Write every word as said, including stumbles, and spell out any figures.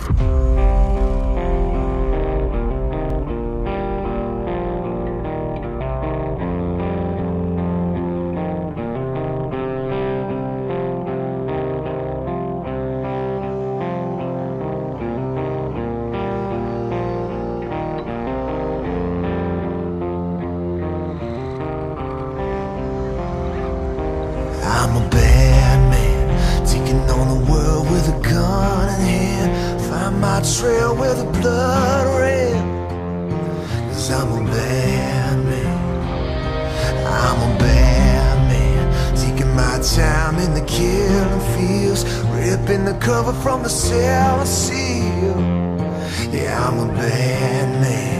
I'm a bad man, taking on the world with a gun in hand. Find my trail where the blood ran, 'cause I'm a bad man. I'm a bad man, taking my time in the killing fields, ripping the cover from the seven seal. Yeah, I'm a bad man.